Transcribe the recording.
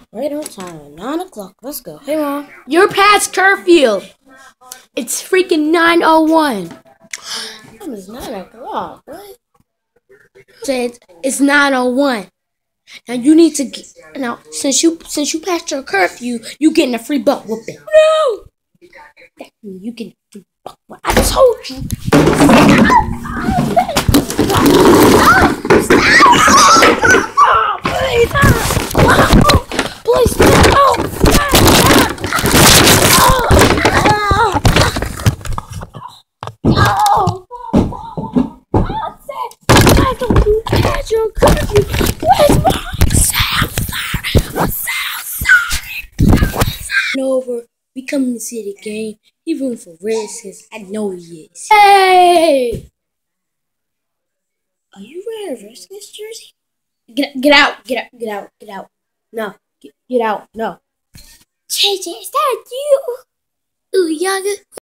Right on time. 9 o'clock. Let's go. Hey, Mom. You're past curfew. It's freaking 9:01. Mom, it's 9 o'clock. What? Said it's 9:01. Now you need to get, now since you passed your curfew, you getting a free butt whooping. No. You getting a free butt whooping. I told you. Please stop. I don't do past your curfew. Where's I'm so sorry. Over. We come to see the game. He rooting for Redskins. I know he is. Hey! Are you wearing a Redskins jersey? Get out. No. Get out. No. JJ, is that you? Ooh, Yaga.